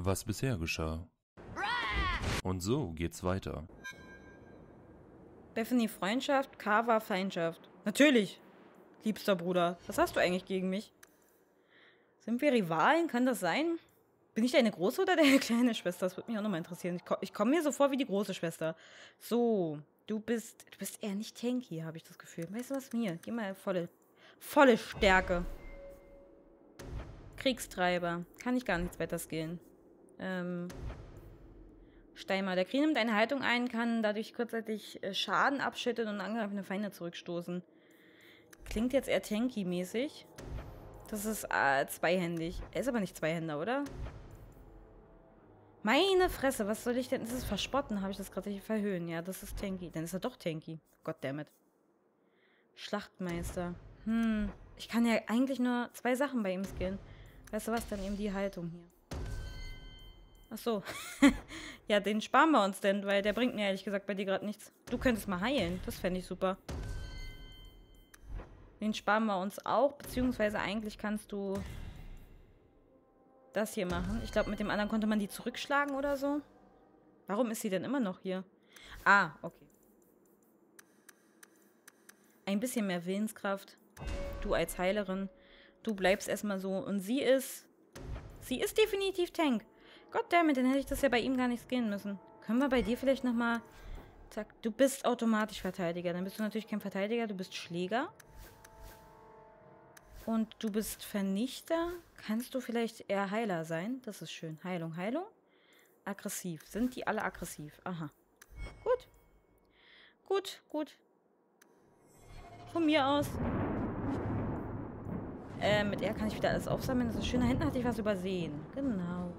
was bisher geschah. Und so geht's weiter. Bethany Freundschaft, Carver Feindschaft. Natürlich, liebster Bruder. Was hast du eigentlich gegen mich? Sind wir Rivalen? Kann das sein? Bin ich deine große oder deine kleine Schwester? Das würde mich auch nochmal interessieren. Ich komme mir so vor wie die große Schwester. So, du bist eher nicht tanky, habe ich das Gefühl. Weißt du was? Mir, geh mal volle Stärke. Kriegstreiber. Kann ich gar nichts weiter skillen. Steimer. Der Krieg nimmt eine Haltung ein, kann dadurch kurzzeitig Schaden abschütteln und angreifende Feinde zurückstoßen. Klingt jetzt eher tanky-mäßig. Das ist zweihändig. Er ist aber nicht Zweihänder, oder? Meine Fresse, was soll ich denn? Das ist verspotten, habe ich das gerade verhöhen. Ja, das ist tanky. Dann ist er doch tanky. Goddammit. Schlachtmeister. Ich kann ja eigentlich nur 2 Sachen bei ihm skillen. Weißt du was? Dann eben die Haltung hier. Ach so. Ja, den sparen wir uns denn, weil der bringt mir ehrlich gesagt bei dir gerade nichts. Du könntest mal heilen. Das fände ich super. Den sparen wir uns auch, beziehungsweise eigentlich kannst du das hier machen. Ich glaube, mit dem anderen konnte man die zurückschlagen oder so. Warum ist sie denn immer noch hier? Ah, okay. Ein bisschen mehr Willenskraft. Du als Heilerin. Du bleibst erstmal so. Und sie ist definitiv Tank. Goddammit, dann hätte ich das ja bei ihm gar nicht gehen müssen. Können wir bei dir vielleicht nochmal... Zack, du bist automatisch Verteidiger. Dann bist du natürlich kein Verteidiger, du bist Schläger. Und du bist Vernichter. Kannst du vielleicht eher Heiler sein? Das ist schön. Heilung, Heilung. Aggressiv. Sind die alle aggressiv? Aha. Gut. Gut, gut. Von mir aus. Mit R kann ich wieder alles aufsammeln. Das ist schön. Da hinten hatte ich was übersehen. Genau.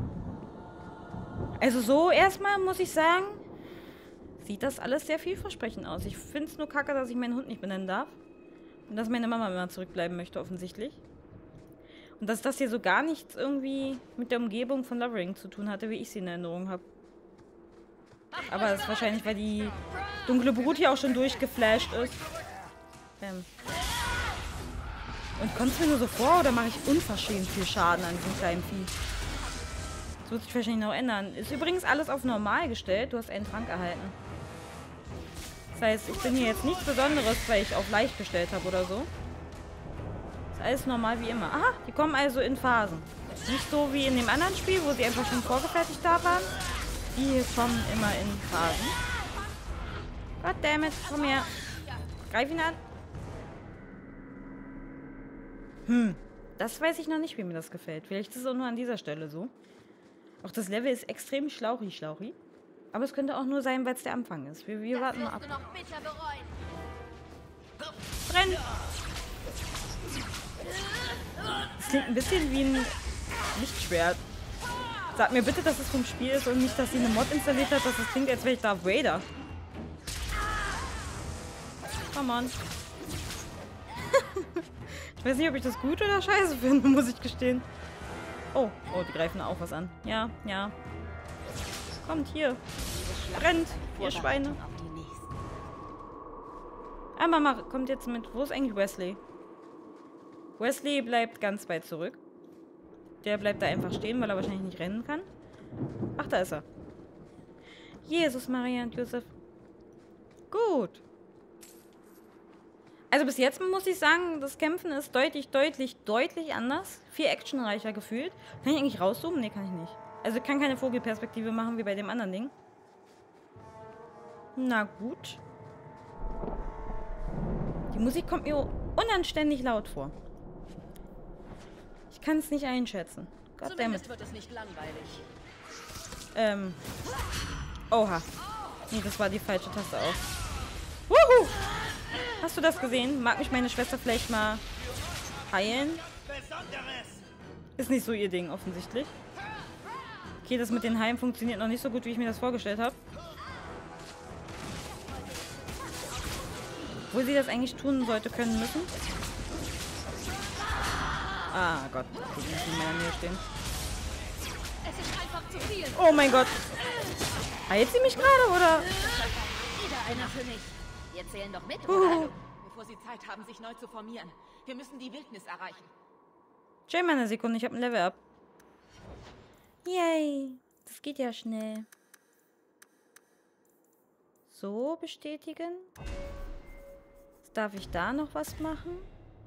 Also so erstmal muss ich sagen, sieht das alles sehr vielversprechend aus. Ich finde es nur kacke, dass ich meinen Hund nicht benennen darf. Und dass meine Mama immer zurückbleiben möchte, offensichtlich. Und dass das hier so gar nichts irgendwie mit der Umgebung von Lovering zu tun hatte, wie ich sie in Erinnerung habe. Aber das ist wahrscheinlich, weil die dunkle Brut hier auch schon durchgeflasht ist. Und kommt es mir nur so vor, oder mache ich unverschämt viel Schaden an diesem kleinen Vieh? Das wird sich wahrscheinlich noch ändern. Ist übrigens alles auf normal gestellt. Du hast einen Trank erhalten. Das heißt, ich bin hier jetzt nichts Besonderes, weil ich auf leicht gestellt habe oder so. Ist alles normal wie immer. Aha, die kommen also in Phasen. Nicht so wie in dem anderen Spiel, wo sie einfach schon vorgefertigt da waren. Die hier kommen immer in Phasen. Goddammit, komm her. Greif ihn an. Das weiß ich noch nicht, wie mir das gefällt. Vielleicht ist es auch nur an dieser Stelle so. Auch das Level ist extrem schlauchi. Aber es könnte auch nur sein, weil es der Anfang ist. Wir warten mal ab. Brenn! Das klingt ein bisschen wie ein Lichtschwert. Sag mir bitte, dass es vom Spiel ist und nicht, dass sie eine Mod installiert hat, dass es klingt, als wäre ich Darth Vader. Come on. Ich weiß nicht, ob ich das gut oder scheiße finde, muss ich gestehen. Oh, die greifen auch was an. Ja. Kommt hier. Brennt, ihr Schweine. Ah, Mama kommt jetzt mit. Wo ist eigentlich Wesley? Wesley bleibt ganz weit zurück. Der bleibt da einfach stehen, weil er wahrscheinlich nicht rennen kann. Ach, da ist er. Jesus, Maria und Josef. Gut. Also bis jetzt muss ich sagen, das Kämpfen ist deutlich anders. Viel actionreicher gefühlt. Kann ich eigentlich rauszoomen? Nee, kann ich nicht. Also ich kann keine Vogelperspektive machen wie bei dem anderen Ding. Na gut. Die Musik kommt mir unanständig laut vor. Ich kann es nicht einschätzen. Goddammit. Wird es nicht langweilig. Oha. Nee, das war die falsche Taste auch. Wuhu! Hast du das gesehen? Mag mich meine Schwester vielleicht mal heilen? Ist nicht so ihr Ding, offensichtlich. Okay, das mit den Heilen funktioniert noch nicht so gut, wie ich mir das vorgestellt habe. Obwohl sie das eigentlich tun sollte, können müssen. Ah Gott, ich muss nicht mehr in der Nähe stehen. Es ist einfach zu viel. Oh mein Gott. Heilt sie mich gerade, oder? Wieder einer für mich. Wir zählen doch mit, oder? Bevor sie Zeit haben, sich neu zu formieren. Wir müssen die Wildnis erreichen. Chill mal eine Sekunde, ich habe ein Level-Up. Yay. Das geht ja schnell. So, bestätigen. Jetzt darf ich da noch was machen?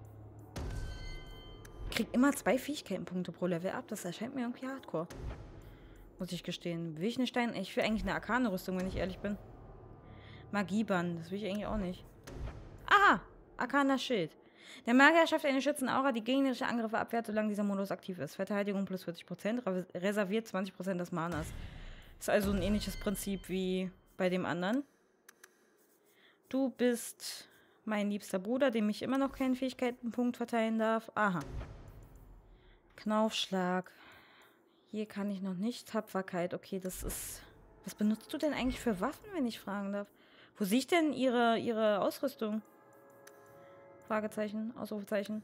Krieg immer 2 Fähigkeitenpunkte pro Level ab. Das erscheint mir irgendwie hardcore. Muss ich gestehen. Will ich eine Stein... Ich will eigentlich eine Arkane-Rüstung, wenn ich ehrlich bin. Magieband. Das will ich eigentlich auch nicht. Aha! Arkaner Schild. Der Magier schafft eine schützende Aura, die gegnerische Angriffe abwehrt, solange dieser Modus aktiv ist. Verteidigung plus 40%, reserviert 20% des Manas. Ist also ein ähnliches Prinzip wie bei dem anderen. Du bist mein liebster Bruder, dem ich immer noch keinen Fähigkeitenpunkt verteilen darf. Aha. Knaufschlag. Hier kann ich noch nicht. Tapferkeit. Okay, das ist... Was benutzt du denn eigentlich für Waffen, wenn ich fragen darf? Wo sehe ich denn ihre Ausrüstung? Fragezeichen, Ausrufezeichen.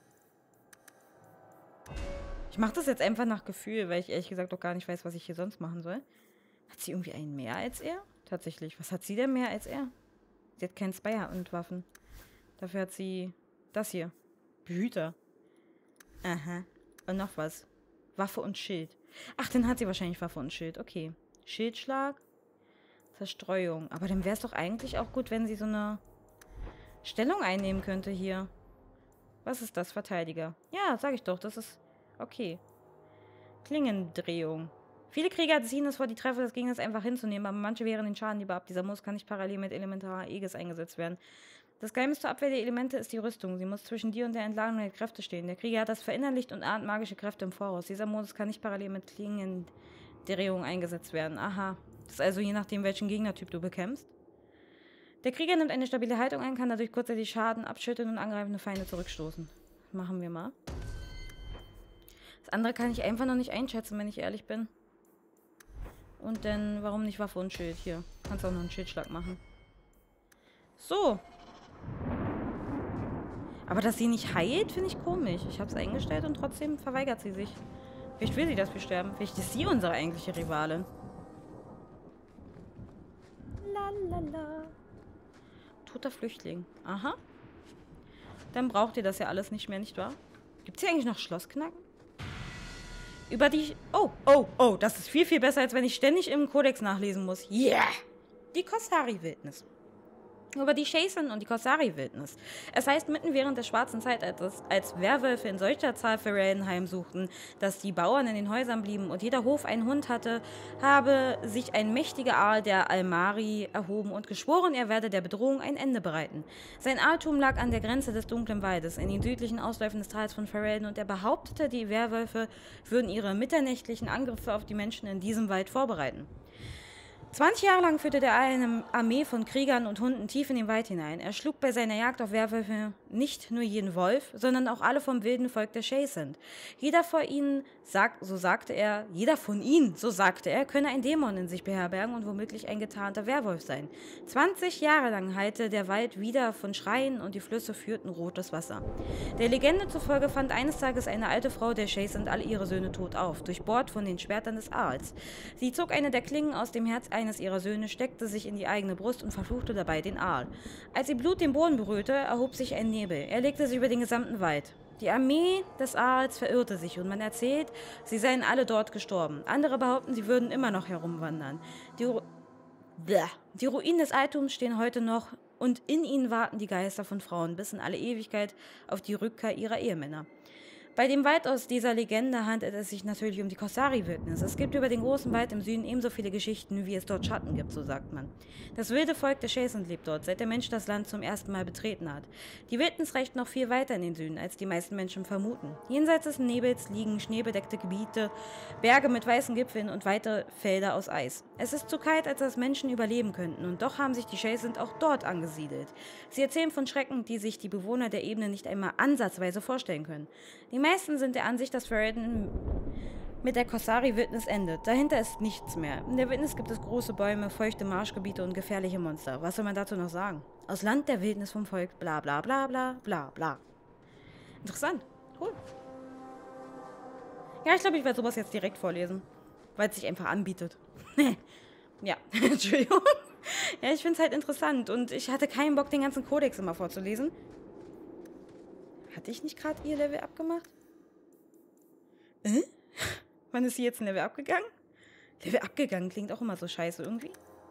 Ich mache das jetzt einfach nach Gefühl, weil ich ehrlich gesagt auch gar nicht weiß, was ich hier sonst machen soll. Hat sie irgendwie einen mehr als er? Tatsächlich. Was hat sie denn mehr als er? Sie hat keinen Spire und Waffen. Dafür hat sie das hier. Behüter. Aha. Und noch was. Waffe und Schild. Ach, dann hat sie wahrscheinlich Waffe und Schild. Okay. Schildschlag. Zerstreuung. Aber dann wäre es doch eigentlich auch gut, wenn sie so eine Stellung einnehmen könnte hier. Was ist das? Verteidiger. Ja, sag ich doch. Das ist okay. Klingendrehung. Viele Krieger ziehen es vor, die Treffer des Gegners einfach hinzunehmen, aber manche wehren den Schaden lieber ab. Dieser Modus kann nicht parallel mit elementarer Aegis eingesetzt werden. Das Geheimnis zur Abwehr der Elemente ist die Rüstung. Sie muss zwischen dir und der Entladung der Kräfte stehen. Der Krieger hat das verinnerlicht und ahnt magische Kräfte im Voraus. Dieser Modus kann nicht parallel mit Klingendrehung eingesetzt werden. Aha. Das ist also je nachdem, welchen Gegnertyp du bekämpfst. Der Krieger nimmt eine stabile Haltung ein, kann dadurch kurzzeitig Schaden abschütteln und angreifende Feinde zurückstoßen. Machen wir mal. Das andere kann ich einfach noch nicht einschätzen, wenn ich ehrlich bin. Und dann, warum nicht Waffe und Schild? Hier, kannst auch noch einen Schildschlag machen. So. Aber dass sie nicht heilt, finde ich komisch. Ich habe es eingestellt und trotzdem verweigert sie sich. Vielleicht will sie, dass wir sterben. Vielleicht ist sie unsere eigentliche Rivalin. Lalala. Toter Flüchtling. Aha. Dann braucht ihr das ja alles nicht mehr, nicht wahr? Gibt es hier eigentlich noch Schlossknacken? Über die... Oh, das ist viel, viel besser, als wenn ich ständig im Kodex nachlesen muss. Yeah! Die Kossari-Wildnis. Über die Chaysen und die Kossari-Wildnis. Es heißt, mitten während der schwarzen Zeitalters, als Werwölfe in solcher Zahl Ferelden heimsuchten, dass die Bauern in den Häusern blieben und jeder Hof einen Hund hatte, habe sich ein mächtiger Aal der Almari erhoben und geschworen, er werde der Bedrohung ein Ende bereiten. Sein Aaltum lag an der Grenze des dunklen Waldes, in den südlichen Ausläufen des Tals von Ferelden, und er behauptete, die Werwölfe würden ihre mitternächtlichen Angriffe auf die Menschen in diesem Wald vorbereiten. 20 Jahre lang führte der Aal eine Armee von Kriegern und Hunden tief in den Wald hinein. Er schlug bei seiner Jagd auf Werwölfe nicht nur jeden Wolf, sondern auch alle vom wilden Volk der Chaysen. Jeder von ihnen, so sagte er, könne ein Dämon in sich beherbergen und womöglich ein getarnter Werwolf sein. 20 Jahre lang hallte der Wald wieder von Schreien und die Flüsse führten rotes Wasser. Der Legende zufolge fand eines Tages eine alte Frau der Chaysen alle ihre Söhne tot auf, durchbohrt von den Schwertern des Aals. Sie zog eine der Klingen aus dem Herz eines ihrer Söhne, steckte sich in die eigene Brust und verfluchte dabei den Aal. Als ihr Blut den Boden berührte, erhob sich ein Nebel. Er legte sich über den gesamten Wald. Die Armee des Aals verirrte sich und man erzählt, sie seien alle dort gestorben. Andere behaupten, sie würden immer noch herumwandern. Die Ruinen des Altums stehen heute noch und in ihnen warten die Geister von Frauen bis in alle Ewigkeit auf die Rückkehr ihrer Ehemänner. Bei dem Wald aus dieser Legende handelt es sich natürlich um die Kossari-Wildnis. Es gibt über den großen Wald im Süden ebenso viele Geschichten, wie es dort Schatten gibt, so sagt man. Das wilde Volk der Chaysen lebt dort, seit der Mensch das Land zum ersten Mal betreten hat. Die Wildnis reicht noch viel weiter in den Süden, als die meisten Menschen vermuten. Jenseits des Nebels liegen schneebedeckte Gebiete, Berge mit weißen Gipfeln und weite Felder aus Eis. Es ist zu kalt, als dass Menschen überleben könnten, und doch haben sich die Chaysen auch dort angesiedelt. Sie erzählen von Schrecken, die sich die Bewohner der Ebene nicht einmal ansatzweise vorstellen können. Die meisten sind der Ansicht, dass Ferelden mit der Kossari-Wildnis endet. Dahinter ist nichts mehr. In der Wildnis gibt es große Bäume, feuchte Marschgebiete und gefährliche Monster. Was soll man dazu noch sagen? Aus Land der Wildnis vom Volk, bla bla bla bla bla bla. Interessant. Cool. Ja, ich glaube, ich werde sowas jetzt direkt vorlesen. Weil es sich einfach anbietet. Ja, Entschuldigung. Ja, ich finde es halt interessant und ich hatte keinen Bock, den ganzen Kodex immer vorzulesen. Hatte ich nicht gerade ihr Level abgemacht? Wann ist sie jetzt ein Level abgegangen? Level abgegangen klingt auch immer so scheiße irgendwie.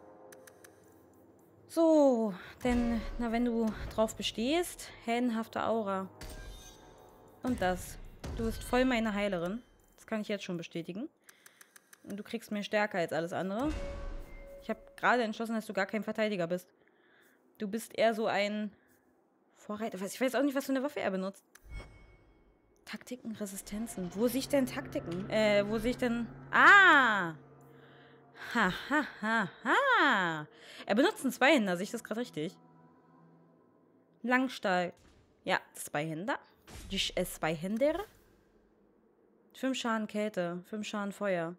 So, denn, na, wenn du drauf bestehst, heldenhafte Aura. Und das. Du bist voll meine Heilerin. Das kann ich jetzt schon bestätigen. Und du kriegst mehr Stärke als alles andere. Ich habe gerade entschlossen, dass du gar kein Verteidiger bist. Du bist eher so ein Vorreiter. Ich weiß auch nicht, was für eine Waffe er benutzt. Taktiken, Resistenzen. Wo sehe ich denn Taktiken? Wo sehe ich denn... Ah! Ha, ha, ha, ha. Er benutzt einen Zweihänder, sehe ich das gerade richtig? Langstahl. Ja, Zweihänder. Die Zweihänder. 5 Schaden Kälte, 5 Schaden Feuer.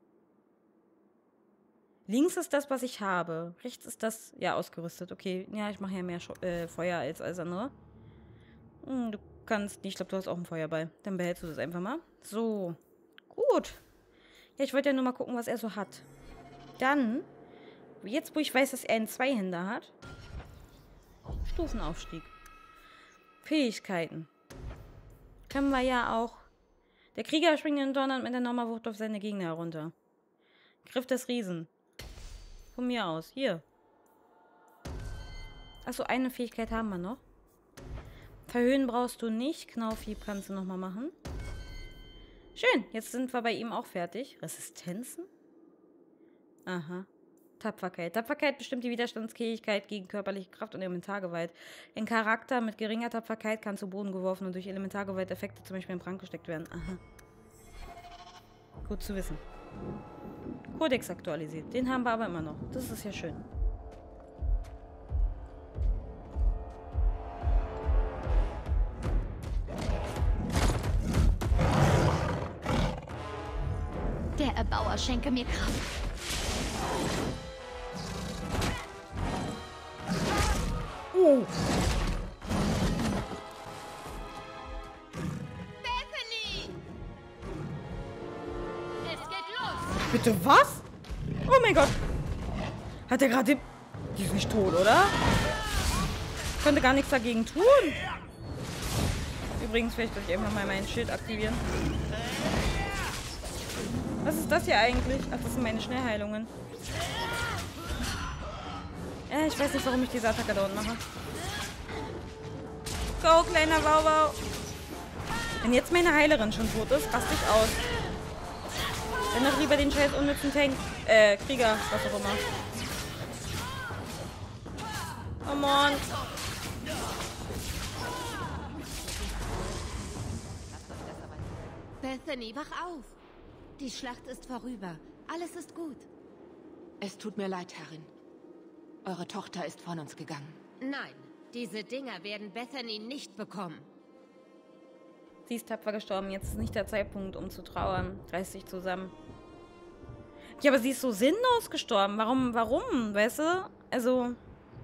Links ist das, was ich habe. Rechts ist das, ja, ausgerüstet. Okay, ja, ich mache ja mehr Feuer als alles andere. Du kannst, ich glaube, du hast auch einen Feuerball. Dann behältst du das einfach mal. So, gut. Ja, ich wollte ja nur mal gucken, was er so hat. Dann, jetzt wo ich weiß, dass er einen Zweihänder hat, Stufenaufstieg. Fähigkeiten. Können wir ja auch. Der Krieger springt in den Donner mit der Normawucht auf seine Gegner herunter. Griff des Riesen. Von mir aus. Hier. Achso, eine Fähigkeit haben wir noch. Verhöhen brauchst du nicht. Knaufhieb kannst du nochmal machen. Schön. Jetzt sind wir bei ihm auch fertig. Resistenzen? Aha. Tapferkeit. Tapferkeit bestimmt die Widerstandsfähigkeit gegen körperliche Kraft und Elementargewalt. Ein Charakter mit geringer Tapferkeit kann zu Boden geworfen und durch Elementargewalt-Effekte zum Beispiel in Brand gesteckt werden. Aha. Gut zu wissen. Kodex aktualisiert. Den haben wir aber immer noch. Das ist ja schön. Der Erbauer schenke mir Kraft. Oh. Bethany! Es geht los! Bitte was? Oh mein Gott. Hat er gerade... Die ist nicht tot, oder? Könnte gar nichts dagegen tun. Übrigens, vielleicht soll ich einfach mal mein Schild aktivieren. Was ist das hier eigentlich? Ach, das sind meine Schnellheilungen. Ich weiß nicht, warum ich diese Attacke da unten mache. Go, kleiner Baubau. Wenn jetzt meine Heilerin schon tot ist, raste ich aus. Dann noch lieber den scheiß unnützen Tank. Krieger, was auch immer. Oh Mann. Bethany, wach auf! Die Schlacht ist vorüber. Alles ist gut. Es tut mir leid, Herrin. Eure Tochter ist von uns gegangen. Nein, diese Dinger werden Bethany nicht bekommen. Sie ist tapfer gestorben. Jetzt ist nicht der Zeitpunkt, um zu trauern. Reiß dich zusammen. Ja, aber sie ist so sinnlos gestorben. Warum? Weißt du? Also,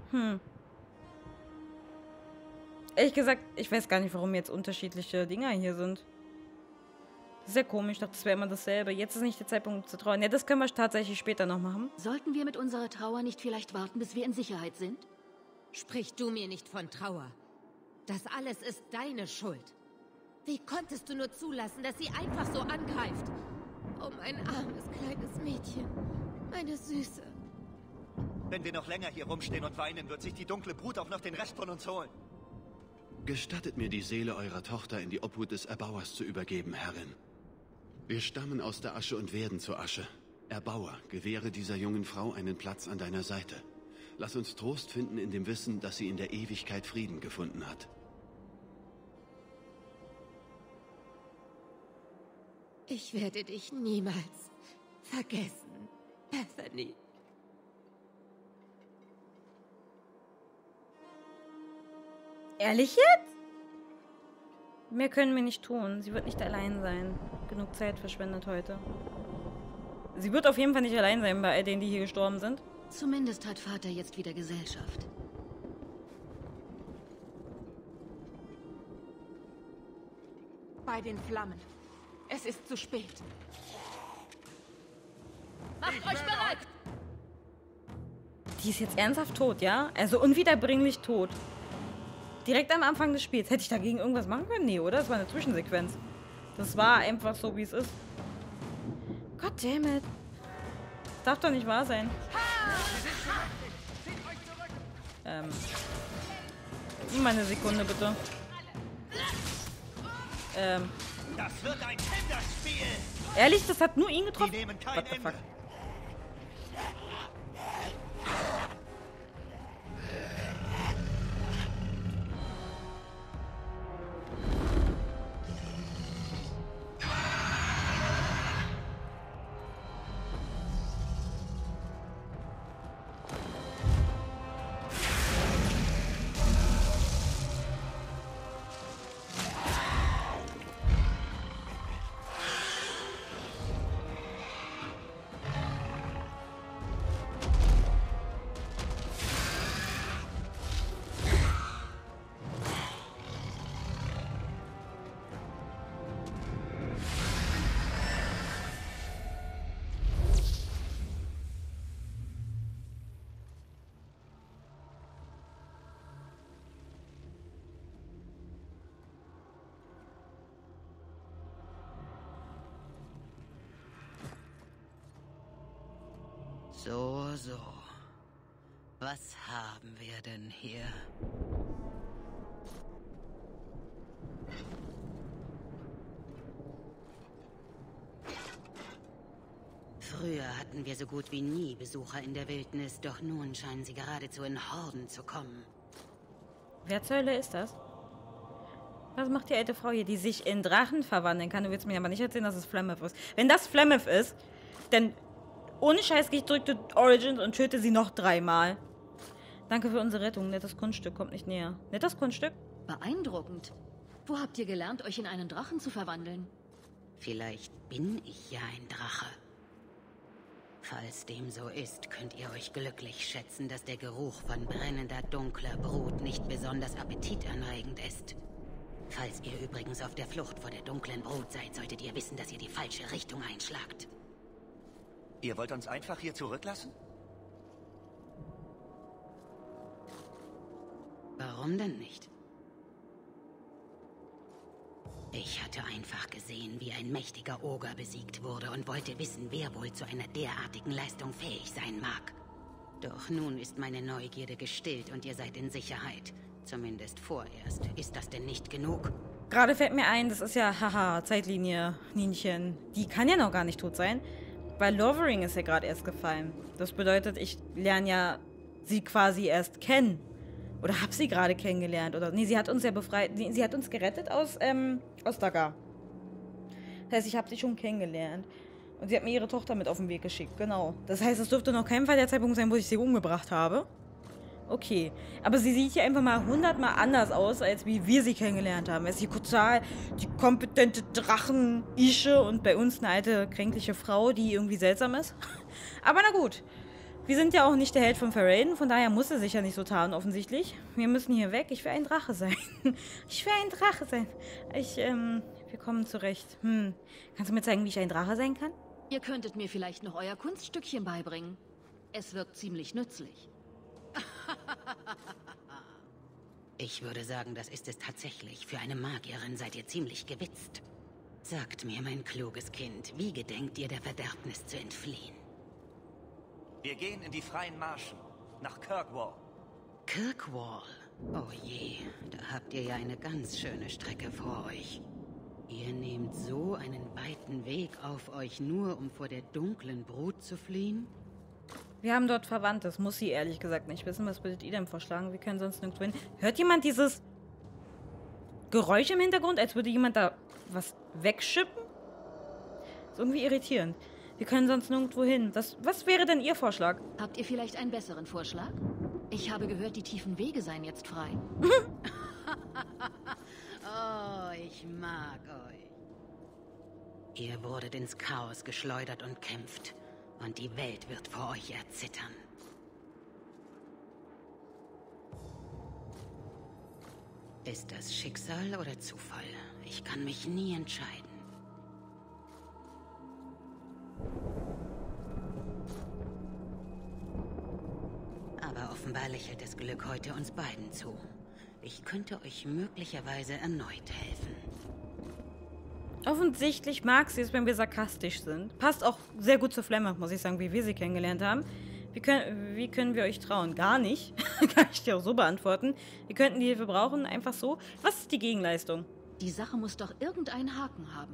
Ehrlich gesagt, ich weiß gar nicht, warum jetzt unterschiedliche Dinger hier sind. Das ist ja komisch. Ich dachte, das wäre immer dasselbe. Jetzt ist nicht der Zeitpunkt, um zu trauern. Ja, das können wir tatsächlich später noch machen. Sollten wir mit unserer Trauer nicht vielleicht warten, bis wir in Sicherheit sind? Sprich du mir nicht von Trauer. Das alles ist deine Schuld. Wie konntest du nur zulassen, dass sie einfach so angreift? Oh, mein armes kleines Mädchen. Meine Süße. Wenn wir noch länger hier rumstehen und weinen, wird sich die dunkle Brut auch noch den Rest von uns holen. Gestattet mir, die Seele eurer Tochter in die Obhut des Erbauers zu übergeben, Herrin. Wir stammen aus der Asche und werden zur Asche. Erbauer, gewähre dieser jungen Frau einen Platz an deiner Seite. Lass uns Trost finden in dem Wissen, dass sie in der Ewigkeit Frieden gefunden hat. Ich werde dich niemals vergessen, Bethany. Ehrlich jetzt? Mehr können wir nicht tun. Sie wird nicht allein sein. Genug Zeit verschwendet heute. Sie wird auf jeden Fall nicht allein sein bei all denen, die hier gestorben sind. Zumindest hat Vater jetzt wieder Gesellschaft. Bei den Flammen. Es ist zu spät. Macht euch bereit! Die ist jetzt ernsthaft tot, ja? Also unwiederbringlich tot. Direkt am Anfang des Spiels. Hätte ich dagegen irgendwas machen können? Nee, oder? Das war eine Zwischensequenz. Das war einfach so, wie es ist. Goddammit. Darf doch nicht wahr sein. Gib mal eine Sekunde, bitte. Das wird ein Kinderspiel! Ehrlich, das hat nur ihn getroffen? Die nehmen kein What the fuck? Ende. So. Was haben wir denn hier? Früher hatten wir so gut wie nie Besucher in der Wildnis, doch nun scheinen sie geradezu in Horden zu kommen. Wer zur Hölle ist das? Was macht die alte Frau hier, die sich in Drachen verwandeln kann? Du willst mir aber nicht erzählen, dass es Flameth ist. Wenn das Flameth ist, dann ohne Scheiß gehe ich zurück zu Origins und töte sie noch 3-mal. Danke für unsere Rettung. Nettes Kunststück, kommt nicht näher. Nettes Kunststück? Beeindruckend. Wo habt ihr gelernt, euch in einen Drachen zu verwandeln? Vielleicht bin ich ja ein Drache. Falls dem so ist, könnt ihr euch glücklich schätzen, dass der Geruch von brennender, dunkler Brut nicht besonders appetitanregend ist. Falls ihr übrigens auf der Flucht vor der dunklen Brut seid, solltet ihr wissen, dass ihr die falsche Richtung einschlagt. Ihr wollt uns einfach hier zurücklassen? Warum denn nicht? Ich hatte einfach gesehen, wie ein mächtiger Oger besiegt wurde und wollte wissen, wer wohl zu einer derartigen Leistung fähig sein mag. Doch nun ist meine Neugierde gestillt und ihr seid in Sicherheit. Zumindest vorerst. Ist das denn nicht genug? Gerade fällt mir ein, das ist ja, haha, Zeitlinie, Nienchen. Die kann ja noch gar nicht tot sein, weil Lovering ist ja gerade erst gefallen. Das bedeutet, ich lerne ja sie quasi erst kennen. Oder hab sie gerade kennengelernt. Oder nee, sie hat uns ja befreit. Nee, sie hat uns gerettet aus Dagar. Das heißt, ich habe sie schon kennengelernt. Und sie hat mir ihre Tochter mit auf den Weg geschickt. Genau. Das heißt, es dürfte noch kein Fall der Zeitpunkt sein, wo ich sie umgebracht habe. Okay. Aber sie sieht hier einfach mal 100-mal anders aus, als wie wir sie kennengelernt haben. Es ist hier total die kompetente Drachen-Ische und bei uns eine alte, kränkliche Frau, die irgendwie seltsam ist. Aber na gut. Wir sind ja auch nicht der Held von Farad'n, von daher muss er sich ja nicht so tarnen, offensichtlich. Wir müssen hier weg. Ich will ein Drache sein. Ich will ein Drache sein. Wir kommen zurecht. Kannst du mir zeigen, wie ich ein Drache sein kann? Ihr könntet mir vielleicht noch euer Kunststückchen beibringen. Es wirkt ziemlich nützlich. Ich würde sagen, das ist es tatsächlich. Für eine Magierin seid ihr ziemlich gewitzt. Sagt mir, mein kluges Kind, wie gedenkt ihr der Verderbnis zu entfliehen? Wir gehen in die freien Marschen. Nach Kirkwall. Kirkwall? Oh je, da habt ihr ja eine ganz schöne Strecke vor euch. Ihr nehmt so einen weiten Weg auf euch, nur um vor der dunklen Brut zu fliehen? Wir haben dort Verwandte, das muss sie ehrlich gesagt nicht wissen. Was würdet ihr denn vorschlagen? Wir können sonst nirgendwo hin. Hört jemand dieses Geräusch im Hintergrund, als würde jemand da was wegschippen? Ist irgendwie irritierend. Wir können sonst nirgendwo hin. Was wäre denn Ihr Vorschlag? Habt ihr vielleicht einen besseren Vorschlag? Ich habe gehört, die tiefen Wege seien jetzt frei. Oh, ich mag euch. Ihr wurdet ins Chaos geschleudert und kämpft. Und die Welt wird vor euch erzittern. Ist das Schicksal oder Zufall? Ich kann mich nie entscheiden. Aber offenbar lächelt das Glück heute uns beiden zu. Ich könnte euch möglicherweise erneut helfen. Offensichtlich mag sie es, wenn wir sarkastisch sind. Passt auch sehr gut zur Flemme, muss ich sagen, wie wir sie kennengelernt haben. Wie können wir euch trauen? Gar nicht. Kann ich dir auch so beantworten. Wir könnten die Hilfe brauchen, einfach so. Was ist die Gegenleistung? Die Sache muss doch irgendeinen Haken haben.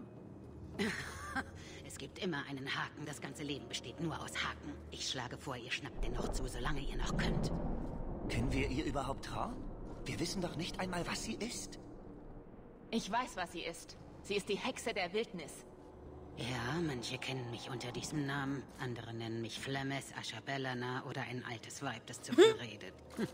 Es gibt immer einen Haken. Das ganze Leben besteht nur aus Haken. Ich schlage vor, ihr schnappt den noch zu, solange ihr noch könnt. Können wir ihr überhaupt trauen? Wir wissen doch nicht einmal, was sie ist. Ich weiß, was sie ist. Sie ist die Hexe der Wildnis. Ja, manche kennen mich unter diesem Namen. Andere nennen mich Flemmes, Ashabellana oder ein altes Weib, das zu viel redet.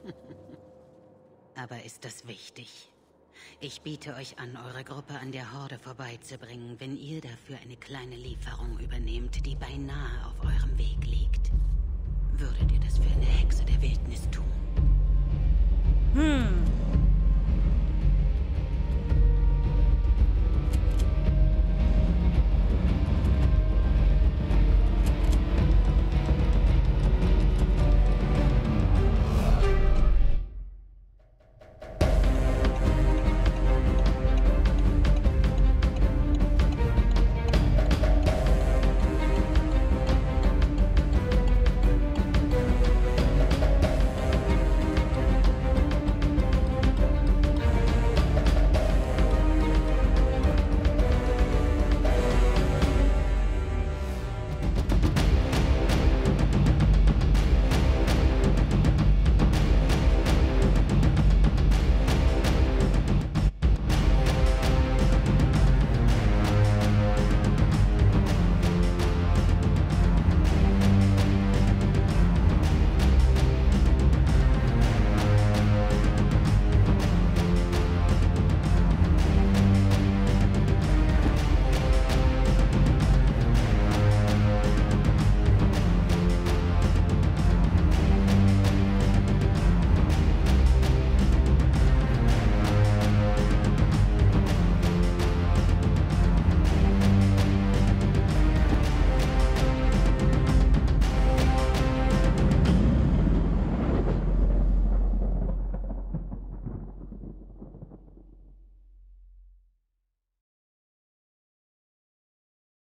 Aber ist das wichtig? Ich biete euch an, eure Gruppe an der Horde vorbeizubringen, wenn ihr dafür eine kleine Lieferung übernehmt, die beinahe auf eure